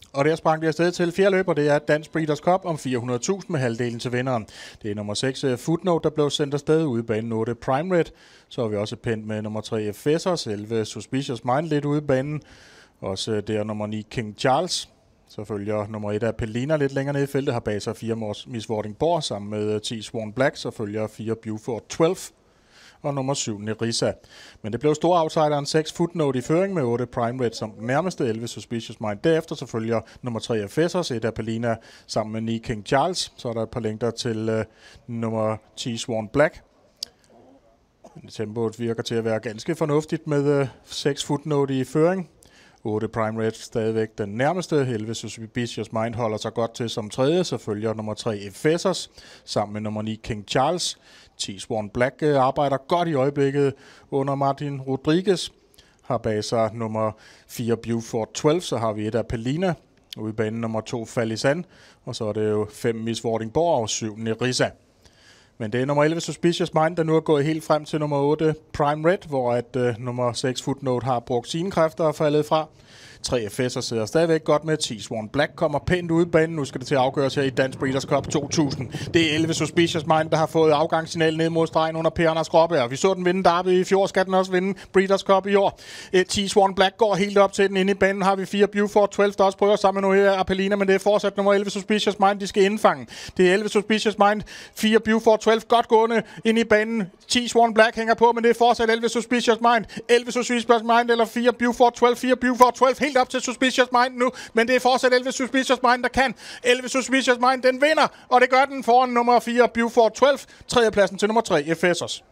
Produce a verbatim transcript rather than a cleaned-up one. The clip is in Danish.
Og der sprang det afsted til fjerde løber, det er Dansk Breeders' Cup om fire hundrede tusind med halvdelen til vinderen. Det er nummer seks Footnote, der blev sendt afsted ude banen otte Prime Red. Så har vi også pænt med nummer tre Fessers, elleve Suspicious Mind lidt ude banen. Også der nummer ni King Charles. Så følger nummer et Apellina lidt længere nede i feltet, har bag sig fire Miss Vordingborg sammen med ti Swan Black. Så følger fire Buford tolv og nummer syv Nerissa. Men det blev stor outsideren seks Footnote i føring med otte Prime Red som den nærmeste, elleve Suspicious Mind. Derefter så følger nummer tre Fessers, et Apellina sammen med ni King Charles. Så er der et par længder til uh, nummer ti Swan Black. Tempoet virker til at være ganske fornuftigt med uh, seks Footnote i føring. otte Prime Red stadigvæk den nærmeste. elleve Suspicious Mind holder sig godt til som tredje. Så følger nummer tre Fessers sammen med nummer ni King Charles. ti Swan Black arbejder godt i øjeblikket under Martin Rodriguez. Har bag sig nummer fire Buford tolv. Så har vi et Apellina. Ude i banen nummer to Fallisan. Og så er det jo fem Miss Vordingborg og syv Nerissa. Men det er nummer elleve Suspicious Mind, der nu er gået helt frem til nummer otte Prime Red, hvor at uh, nummer seks Footnote har brugt sine kræfter og faldet fra. tre F'er sidder stadigvæk godt med. ti Swan Black kommer pænt ud i banen. Nu skal det til at afgøres her i Dansk Breeders' Cup to tusind. Det er elleve Suspicious Mind, der har fået afgangssignal ned mod stregen under Per Anders Gråbjerg. Vi så den vinde Derby i fjor. Skal den også vinde Breeders' Cup i år? ti Swan Black går helt op til den. Inde i banen har vi fire Buford tolv, der også prøver sammen med nu her Apellina, men det er fortsat nummer elleve Suspicious Mind, de skal indfange. Det er elleve Suspicious Mind, fire Buford tolv, godt gående ind i banen. ti Swan Black hænger på, men det er fortsat elleve Suspicious Mind. elleve Suspicious Mind eller fire Buford tolv, fire Buford tolv, helt op til Suspicious Mind nu, men det er fortsat elleve Suspicious Mind, der kan. elleve Suspicious Mind, den vinder, og det gør den foran nummer fire Buford tolv. Tredjepladsen til nummer tre Fessers.